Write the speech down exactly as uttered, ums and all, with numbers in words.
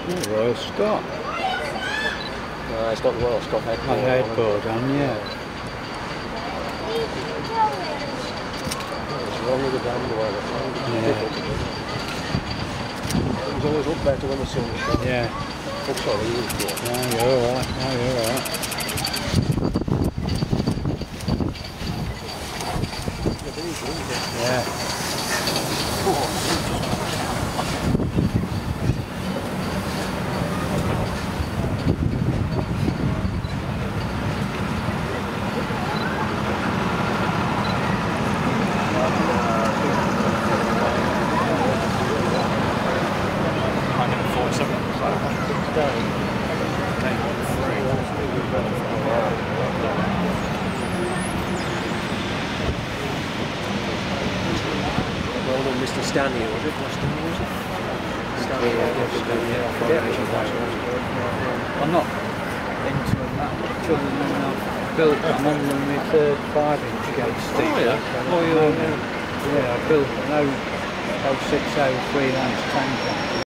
Oh, Royal Scot. No, it's got the Royal Scot headboard My headboard on, on, yeah. What's wrong with the damn Royal Scot? Yeah. It was always up better when the sun was shining. Yeah. Oh, sorry, you was good. No, you're alright. No, you're alright. Yeah. Well done, Mister Stanley, was it? Last time, was it? Stanley, yeah, yeah, Stanley, yeah. I forget which it was. I'm not into them that much other than I've built, I'm on my third five inch gauge stick. Oh, yeah. Oh, yeah. Yeah, I built an oh six oh three ounce tanker.